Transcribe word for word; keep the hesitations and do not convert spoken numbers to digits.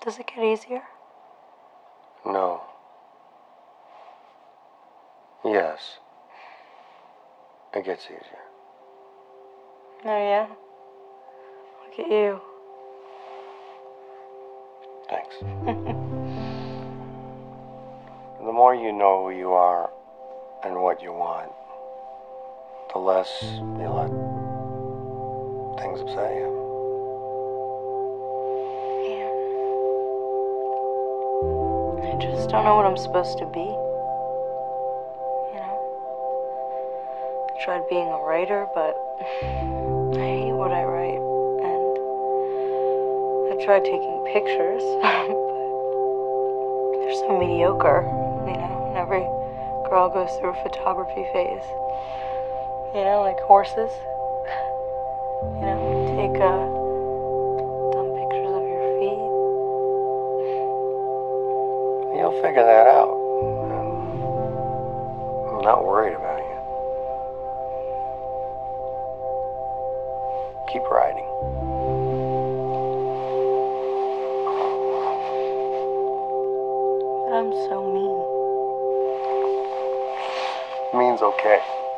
Does it get easier? No. Yes. It gets easier. Oh, yeah? Look at you. Thanks. The more you know who you are and what you want, the less you let things upset you. Yeah. I just don't know what I'm supposed to be. You know? I tried being a writer, but I hate what I write. And I tried taking pictures, but they're so mediocre. You know, and every girl goes through a photography phase. You know, like horses. You know, take uh, dumb pictures of your feet. You'll figure that out. I'm not worried about you. Keep writing. But I'm so mean. Means okay.